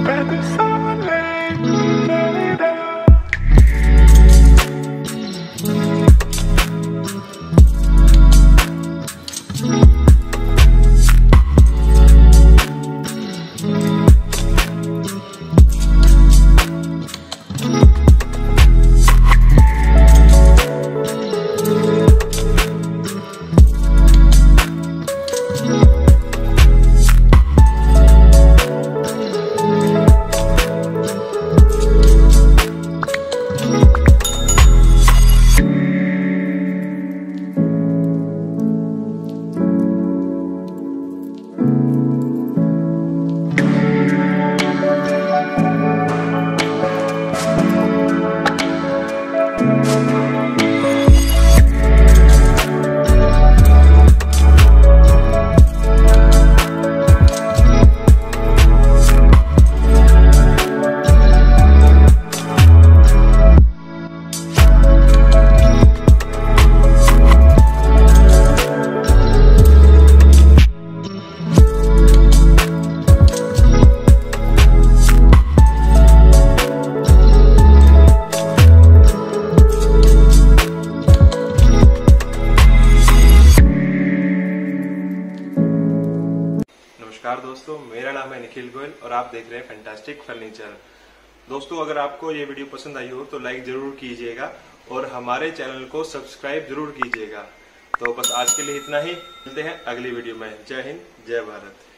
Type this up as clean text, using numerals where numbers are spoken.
नमस्कार दोस्तों, मेरा नाम है निखिल गोयल और आप देख रहे हैं फैंटास्टिक फर्नीचर। दोस्तों, अगर आपको ये वीडियो पसंद आई हो तो लाइक जरूर कीजिएगा और हमारे चैनल को सब्सक्राइब जरूर कीजिएगा। तो बस आज के लिए इतना ही, मिलते हैं अगली वीडियो में। जय हिंद, जय भारत।